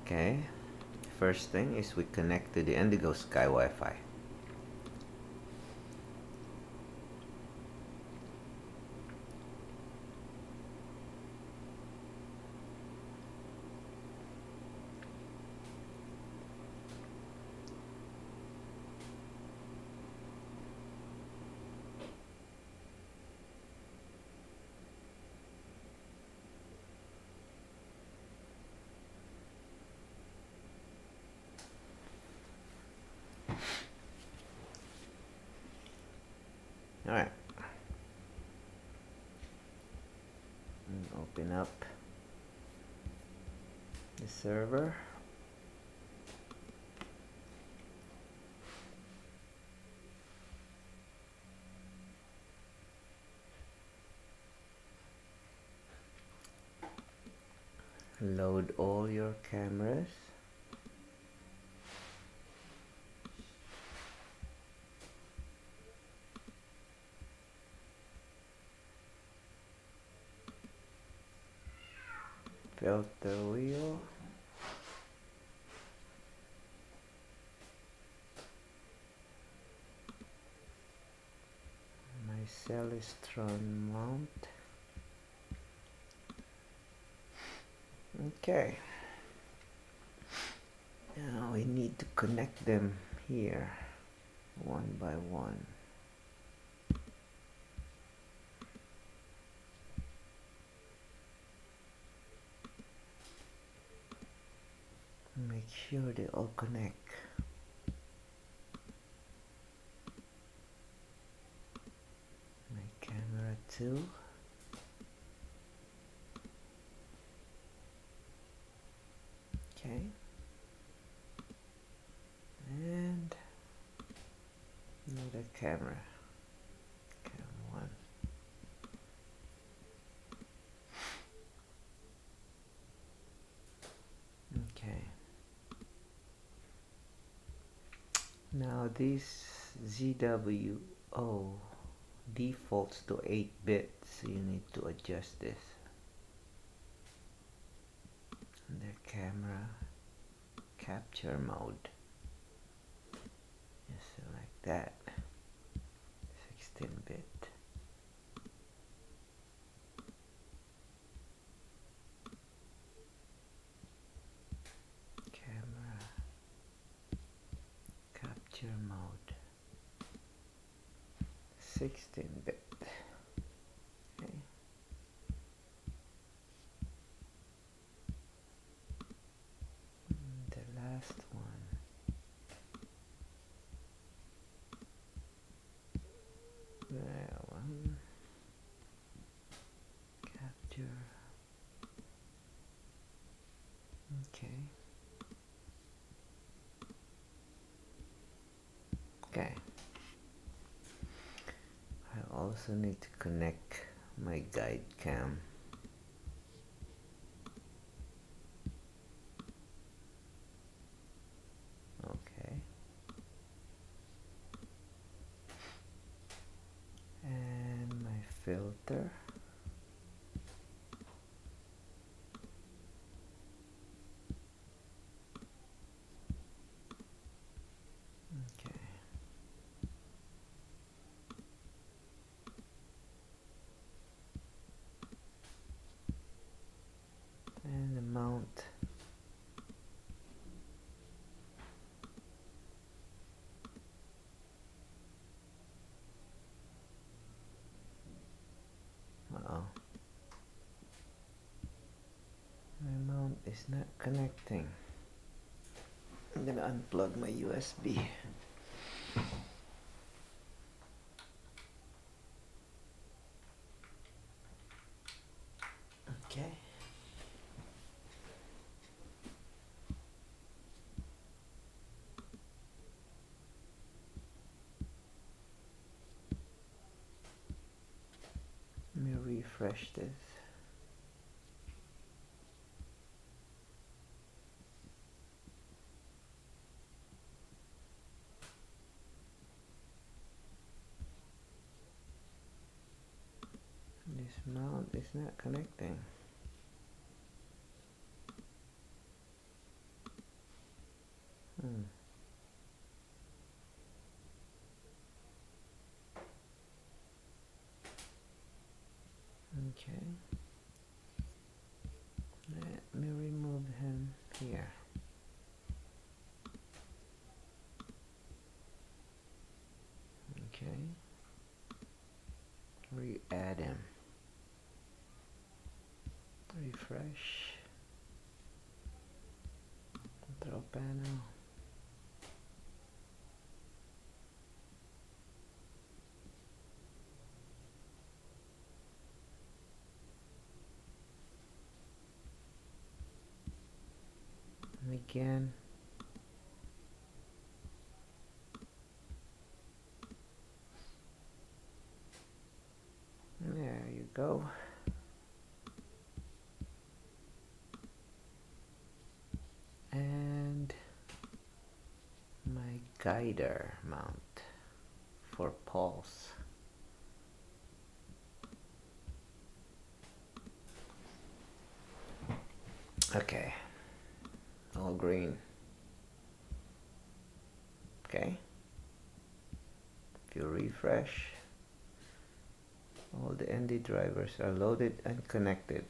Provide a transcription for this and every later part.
Okay, first thing is we connect to the Indigosky Wi-Fi. Alright, open up the server. Load all your cameras. Filter wheel. My Celestron mount. Okay. Now we need to connect them here one by one. Make sure they all connect. My camera 2. Okay. And another camera. Camera 1. Okay. Now this ZWO defaults to 8-bit, so you need to adjust this. And the camera capture mode. Just select that. 16-bit. Camera capture mode. 16-bit. Okay. The last one. That one. Capture. Okay. Okay. I also need to connect my guide cam. Okay. And my filter. Okay. And the mount. Uh-oh. My mount is not connecting. I'm gonna unplug my USB. Okay. Let me refresh this. This mount is not connecting. Okay. Let me remove him here. Okay. Re-add him. Refresh. Control panel. And again. There you go. And my guider mount for pulse. Okay, all green. Okay, if you refresh, all the ND drivers are loaded and connected.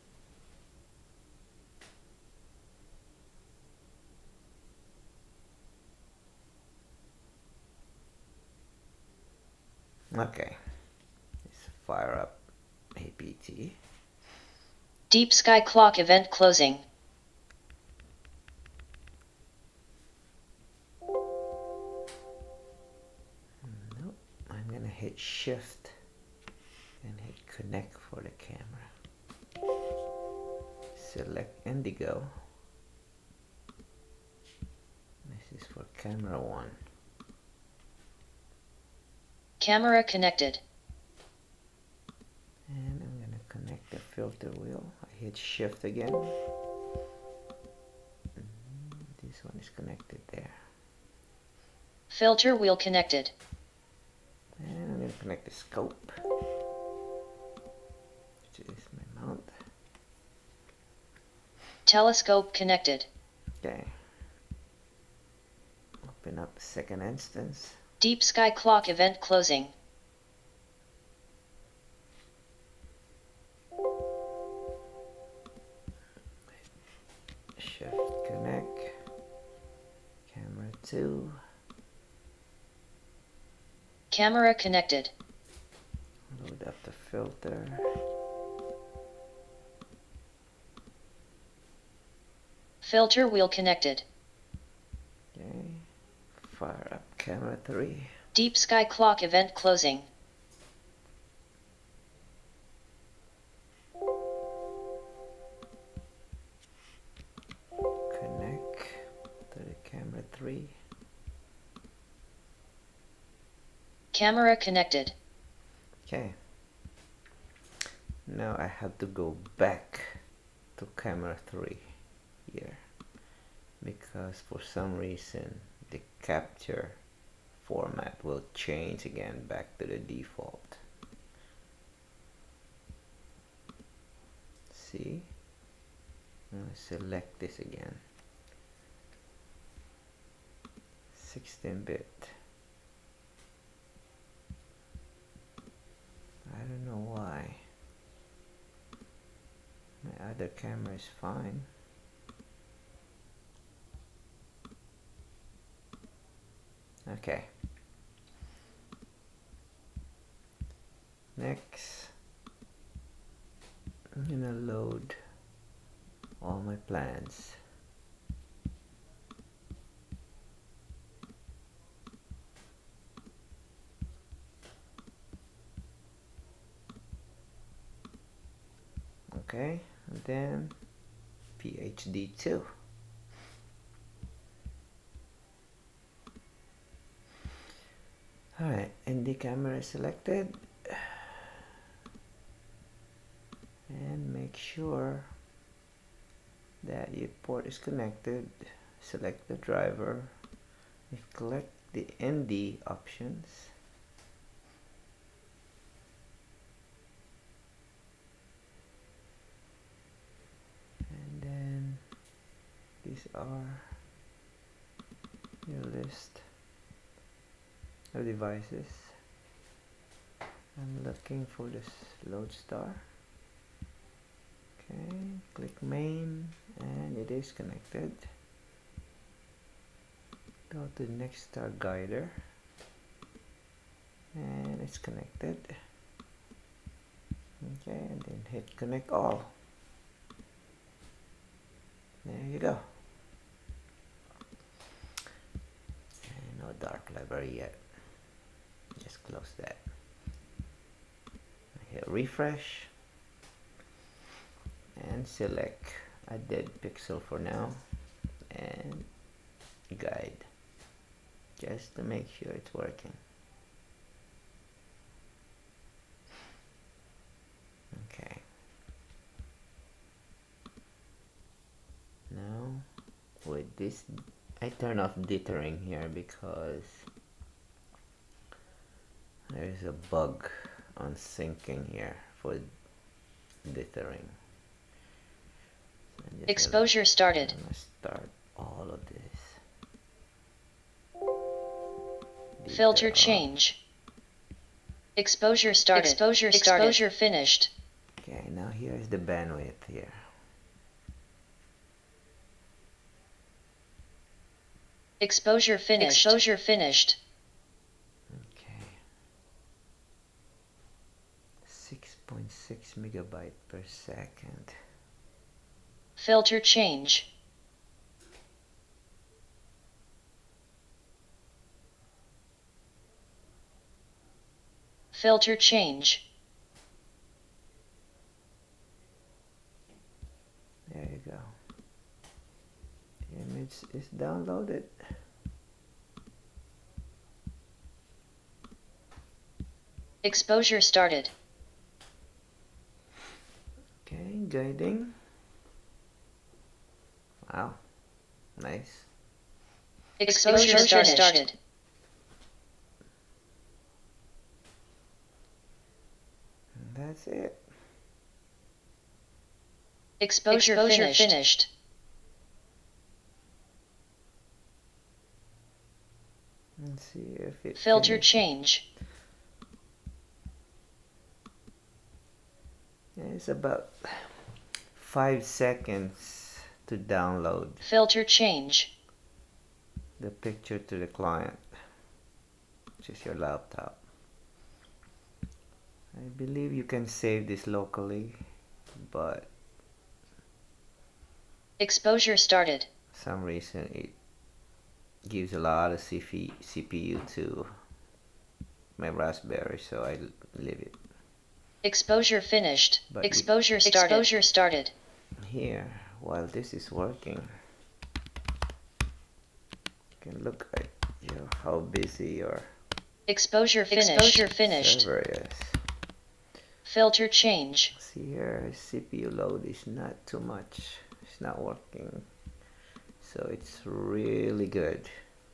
Okay, let's fire up apt. Deep Sky Clock event closing. Nope, I'm gonna hit shift and hit connect for the camera. Select Indigo. This is for camera 1. Camera connected. And I'm gonna connect the filter wheel. I hit shift again. This one is connected there. Filter wheel connected. And I'm gonna connect the scope, which is my mount. Telescope connected. Okay. Open up second instance. Deep Sky Clock event closing. Shift connect. Camera 2. Camera connected. Load up the filter. Filter wheel connected. Okay. Fire up camera 3. Deep Sky Clock event closing. Connect to the camera 3. Camera connected. Okay. Now I have to go back to camera 3 here, because for some reason the capture format will change again back to the default. See? I'm gonna select this again. 16-bit. I don't know why. My other camera is fine. Okay. Next, I'm gonna load all my plans. Okay, and then PhD 2. Alright, ND camera is selected. And make sure that your port is connected. Select the driver. You select the ND options. And then these are your list of devices. I'm looking for this Lodestar. Okay, click main, and it is connected. Go to the next star guider, and it's connected. Okay, and then hit connect all. There you go. And no dark library yet. Just close that. Hit refresh and select a dead pixel for now and guide, just to make sure it's working. Okay. Now with this, I turn off dithering here because there's a bug on syncing here for dithering. So Exposure started. I'm gonna start all of this. Filter change. Exposure started. Exposure started. Exposure finished. Okay, now here's the bandwidth here. Exposure finished. Exposure finished. Okay. 6.6 megabyte per second. Filter change. Filter change. There you go. The image is downloaded. Exposure started. Okay, guiding. Wow, nice. Exposure started. And that's it. Exposure finished. Let's see if it Filter finished. change. It's about 5 seconds to download Filter change. the picture to the client, which is your laptop. I believe you can save this locally, but Exposure started. for some reason it gives a lot of CPU to my Raspberry, so I leave it. Exposure finished. But Exposure started. Exposure started. Here, while this is working, you can look at how busy your Exposure finished. Exposure finished. server is. Filter change. See here, CPU load is not too much. It's not working, so it's really good.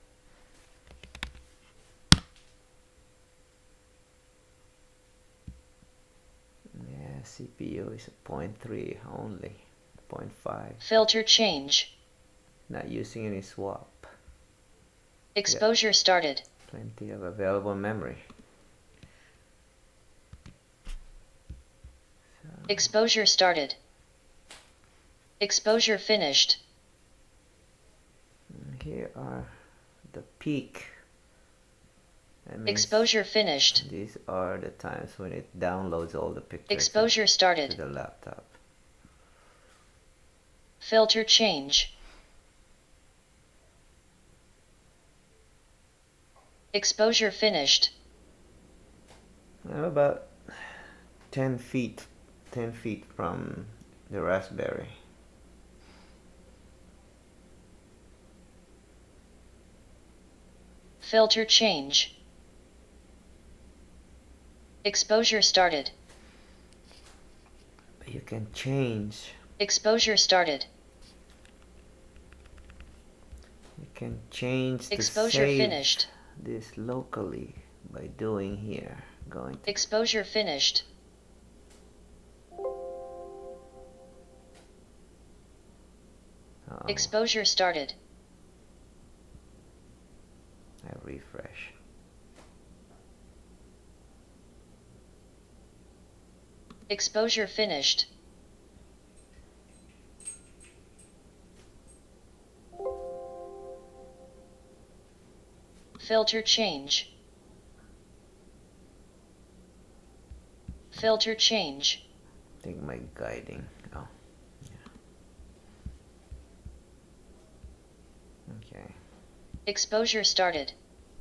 Yeah, CPU is a 0.3 only, 0.5. Filter change. Not using any swap. Exposure started. Plenty of available memory. Exposure started. Exposure finished. Here are the peak. That means Exposure finished. these are the times when it downloads all the pictures Exposure to started. the laptop. Filter change. Exposure finished. I'm about 10 feet from the Raspberry. Filter change. Exposure started. But you can change. Exposure started. You can change Exposure to save finished. this locally by doing here. Going to Exposure finished. Exposure started. I refresh. Exposure finished. Filter change. Filter change. I think my guiding. Oh, yeah. Okay. Exposure started.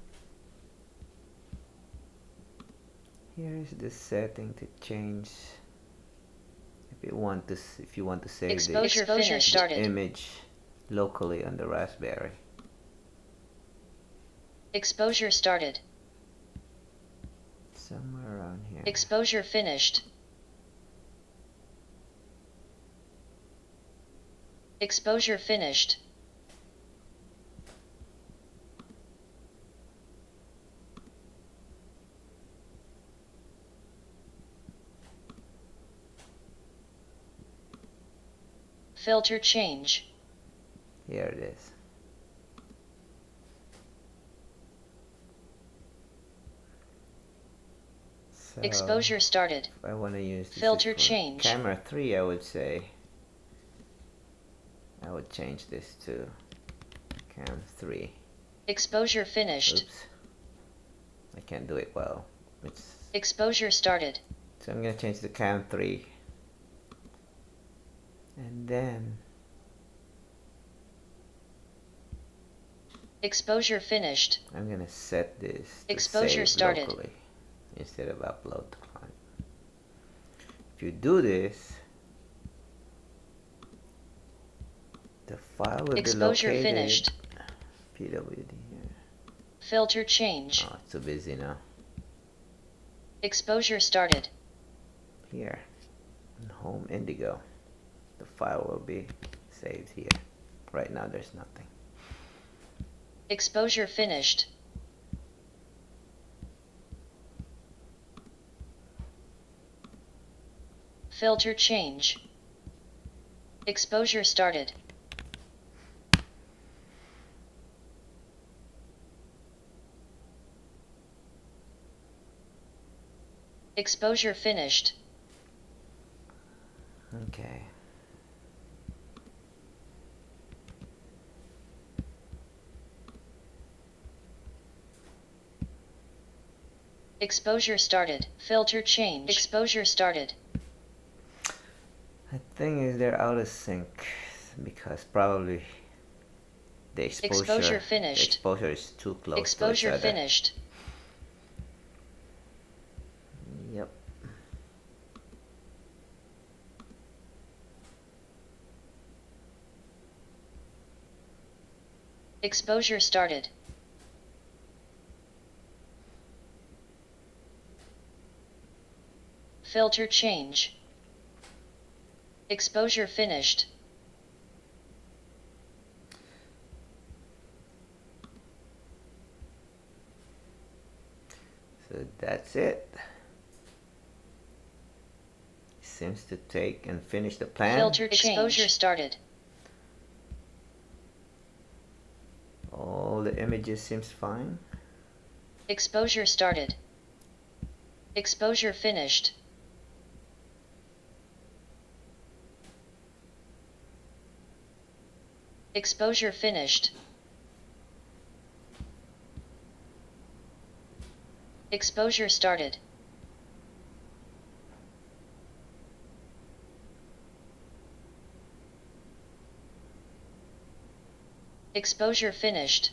Here is the setting to change. If you want to save Exposure the started. image locally on the Raspberry. Exposure started. Somewhere around here. Exposure finished. Exposure finished. Filter change. Here it is. So Exposure started. if I want to use this Filter for change. camera 3, I would say I would change this to cam 3. Exposure finished. Oops. I can't do it well. Exposure started. So I'm going to change to cam 3. And then Exposure finished. I'm going to set this to Exposure save started. locally instead of upload to client. If you do this, the file will Exposure be located. finished. PWD here. Filter change. Oh, it's so busy now. Exposure started. Here, in Home Indigo, the file will be saved here. Right now there's nothing. Exposure finished. Filter change. Exposure started. Exposure finished. Okay. Exposure started. Filter change. Exposure started. The thing is they're out of sync because probably the exposure finished. The exposure is too close Exposure to each other. finished. Yep. Exposure started. Filter change. Exposure finished. So that's it. Seems to take and finish the plan. Filter change. Exposure started. All the images seems fine. Exposure started. Exposure finished. Exposure finished. Exposure started. Exposure finished.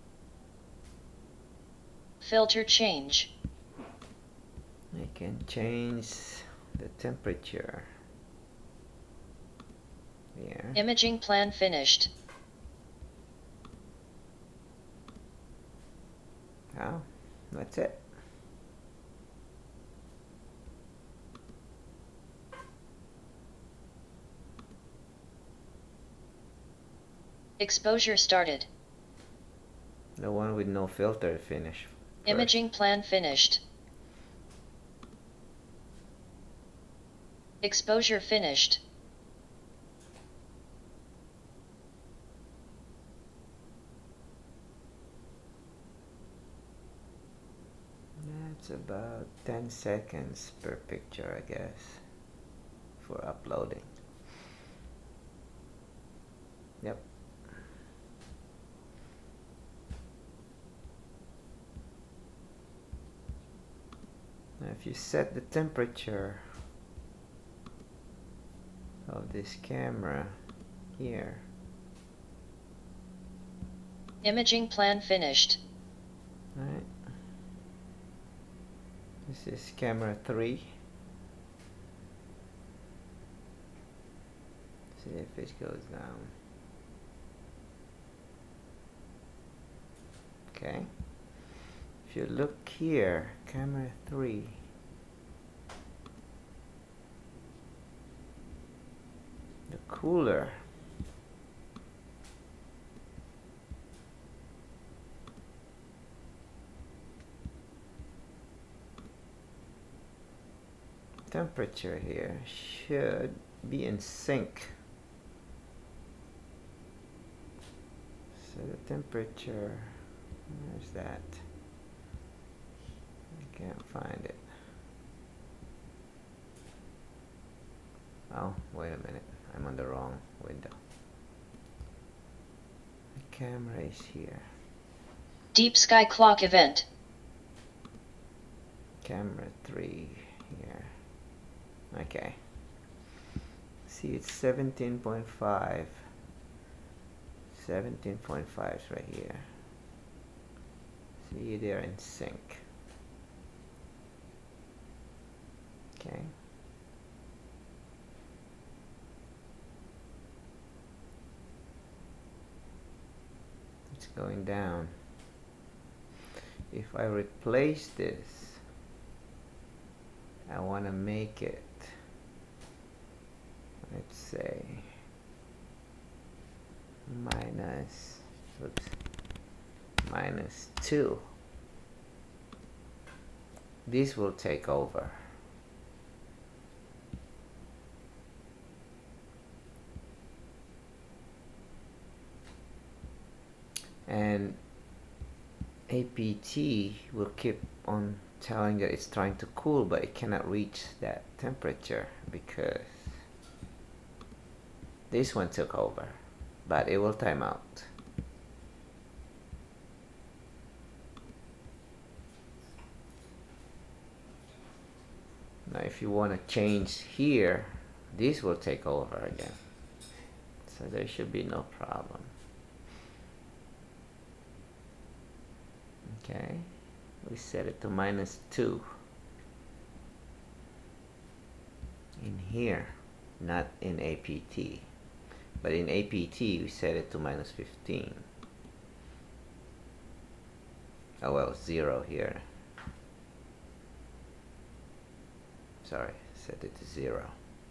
Filter change. I can change the temperature. There. Imaging plan finished. Oh, that's it. Exposure started. The one with no filter finish. Imaging plan finished. Exposure finished. That's about 10 seconds per picture, I guess, for uploading. Yep. if you set the temperature of this camera here, Imaging plan finished. right? This is camera 3. See if it goes down. Okay. If you look here, camera 3, the cooler temperature here should be in sync. So the temperature, where's that? I can't find it. Oh, wait a minute. I'm on the wrong window. The camera is here. Deep sky clock event. Camera 3 here. Okay. See, it's 17.5. 17.5 is right here. See, they're in sync. Okay. It's going down. If I replace this, I want to make it, let's say, -2. This will take over. And apt will keep on telling that it's trying to cool, but it cannot reach that temperature because this one took over, but it will time out. Now if you want to change here, this will take over again, so there should be no problem. Okay, we set it to -2 in here, not in apt, but in apt we set it to -15. Oh well, 0 here. Sorry, set it to 0.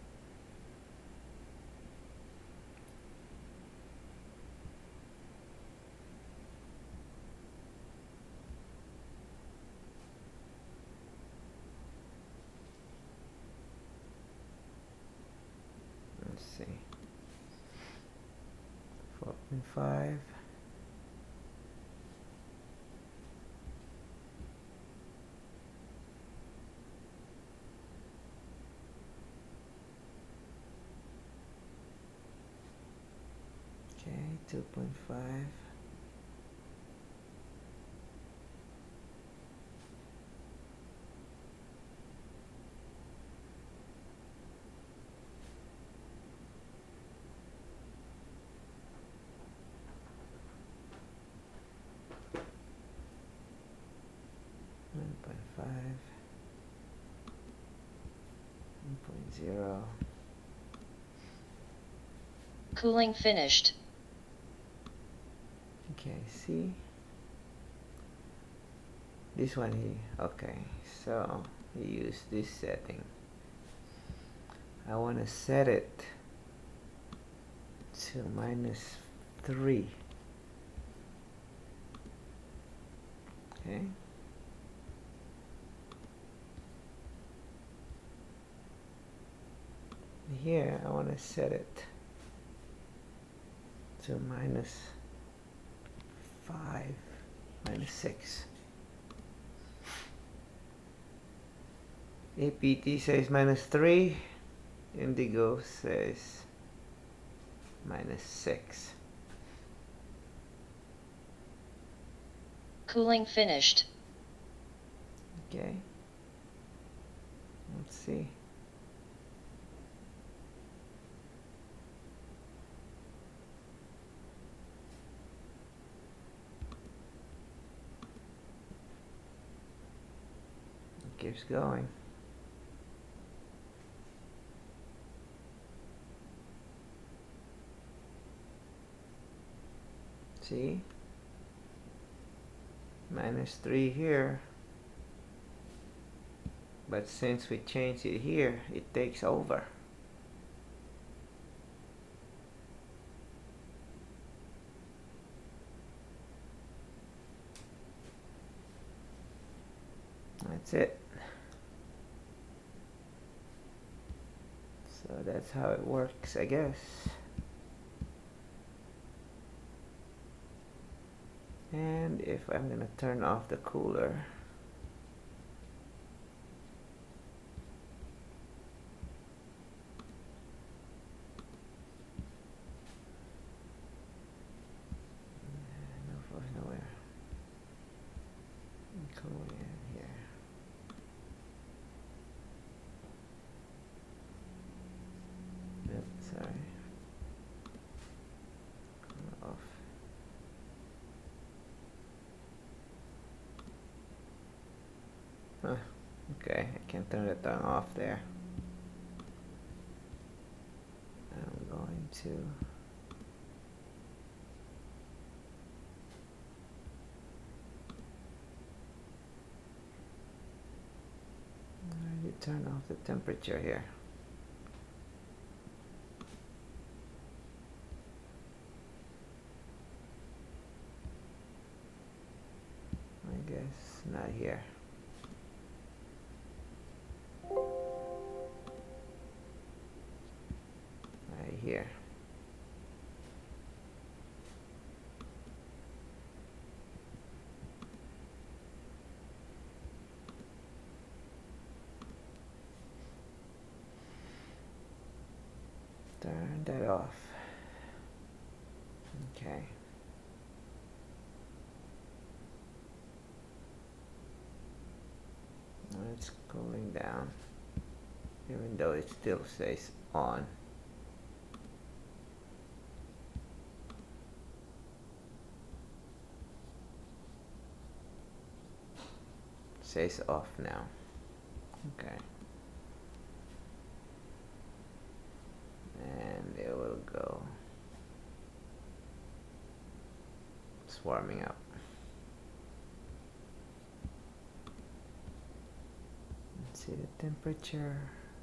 Let's see. 4.5. Okay, 2.5. .5, 1.0. Cooling finished. Okay, see this one here. Okay, so we use this setting. I want to set it to -3. Okay. Here I want to set it to -5, -6. apt says -3, Indigo says -6. Cooling finished. Okay. Let's see. It keeps going. See? -3 here. But since we changed it here, it takes over. That's it. So that's how it works, I guess. And if I'm gonna turn off the cooler, nowhere. Cool in here. Yep, sorry. Off. Huh, okay, I can turn it on off there. I'm going to turn off the temperature here. I guess not here. Right here. Turn that off. Okay. Now it's cooling down, even though it still says on. It says off now. Okay. And it will go. It's warming up. Let's see the temperature.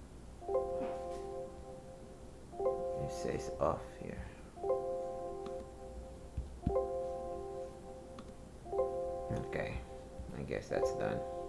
It says off here. Okay, I guess that's done.